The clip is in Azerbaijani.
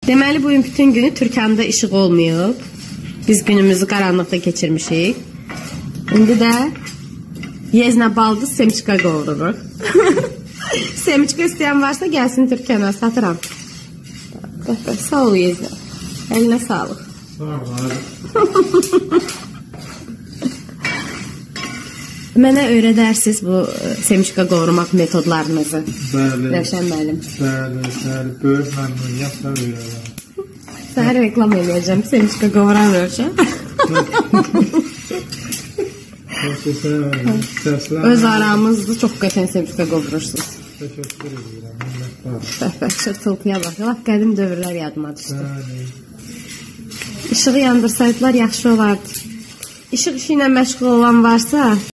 Deməli, bugün bütün günü Türkanda işıq olmayıb. Biz günümüzü qaranlıqda keçirmişik. İndi də yezlə baldız semiçka qovururuq. Semiçka istəyən varsa gəlsin Türkana, satıram. Sağ ol yezlə. Əlinə sağlıq. Sağ ol. Mənə öyrədərsiniz bu semiçka qorumaq metodlarınızı. Bəli. Rəşən müəllim. Bəli. Böyük məmnuniyyətlə öyrədərəm. Sənə reklam eləyəcəm. Semiçka qovuran Rəşən. Öz aramızda çox qəşəng semiçka qovurursunuz. Təşəkkür edirəm. Çırtıltıya bax. Lap qədim dövrlər yadıma düşdü. İşığı yandırsaydılar yaxşı olardı. İşıq işi ilə məşğul olan varsa